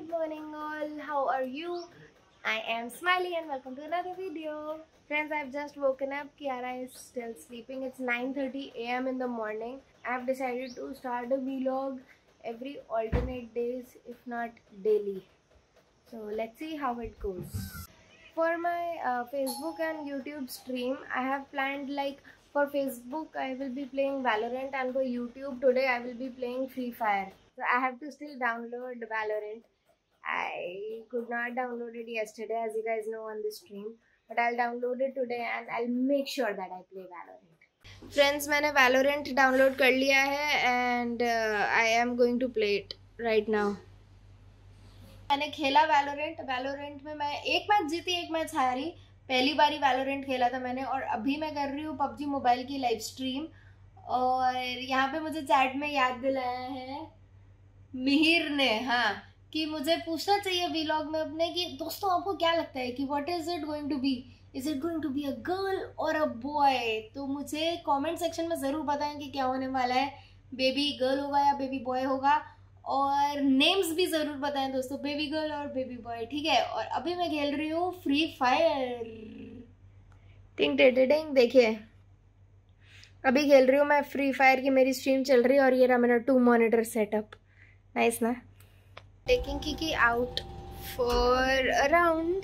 Good morning all, how are you? I am Smiley and welcome to another video. Friends, I've just woken up. Kiara is still sleeping. It's 9:30 a.m. in the morning. I've decided to start a vlog every alternate days, if not daily. So let's see how it goes. For my Facebook and YouTube stream, I have planned, like, for Facebook I will be playing Valorant, and for YouTube today I will be playing Free Fire. So I have to still download Valorant. I could not download it yesterday, as you guys know, on the stream, but I'll download it today and I'll make sure that I play Valorant. Friends, मैंने Valorant download कर लिया है and I am going to play it right now. मैंने खेला Valorant में मैं एक match जीती एक मैच हारी. पहली बारी Valorant खेला था मैंने, और अभी मैं कर रही हूँ PUBG मोबाइल की लाइव स्ट्रीम. और यहाँ पे मुझे चैट में याद दिलाया है मिहिर ने, हाँ, कि मुझे पूछना चाहिए वीलॉग में अपने कि दोस्तों आपको क्या लगता है कि what is it going to be, is it going to be a girl और अ बॉय. तो मुझे कमेंट सेक्शन में ज़रूर बताएं कि क्या होने वाला है, बेबी गर्ल होगा या बेबी बॉय होगा, और नेम्स भी ज़रूर बताएं दोस्तों, बेबी गर्ल और बेबी बॉय, ठीक है. और अभी मैं खेल रही हूँ फ्री फायर. टिंग टिंग, देखिए अभी खेल रही हूँ मैं फ्री फायर की, मेरी स्ट्रीम चल रही है और ये रहा मेरा 2 मॉनिटर सेटअप. नाइस ना. Taking Kiki out for a round.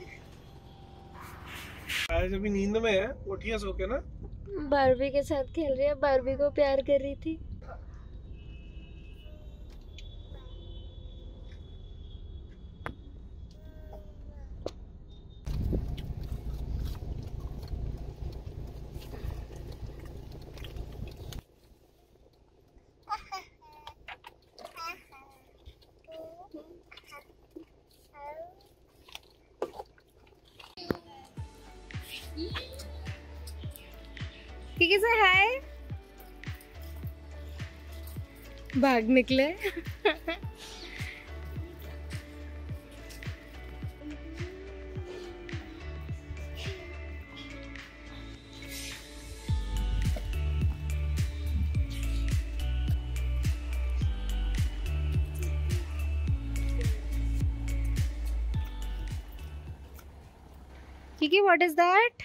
आज अभी नींद में है, उठिए सो के ना. बारबी के साथ खेल रही है, बारबी को प्यार कर रही थी. किकी से हाय. भाग निकले. Kiki, what is that?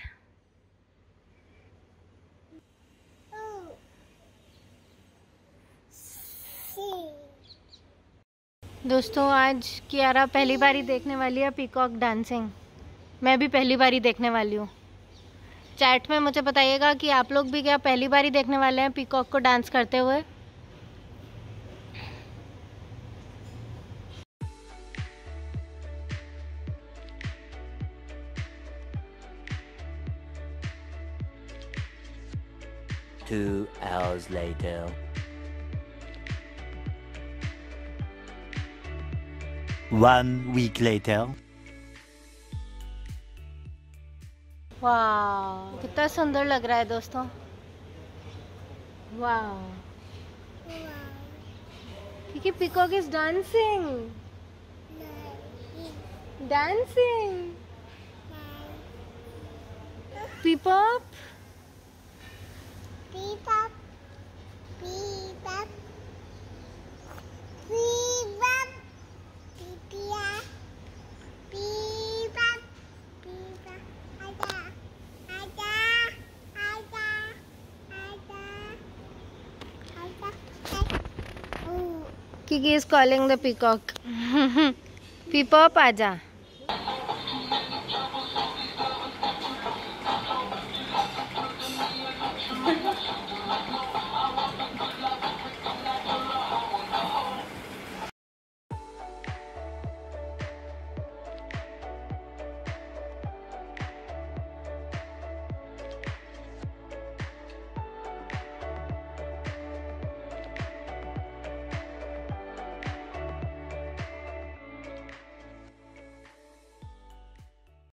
दोस्तों, आज कियारा पहली बारी देखने वाली है पीकॉक डांसिंग. मैं भी पहली बारी देखने वाली हूँ. चैट में मुझे बताइएगा कि आप लोग भी क्या पहली बारी देखने वाले हैं पीकॉक को डांस करते हुए. Two hours later. One week later. वाह, कितना सुंदर लग रहा है दोस्तों. वाह, क्योंकि पीकॉक इज डांसिंग. डांसिंग. पीपॉप. Peepop, peepop, peepop, peepia, peepop, peepop, ada, ada, ada, ada, ada. Kiki is calling the peacock. Peepop, आजा.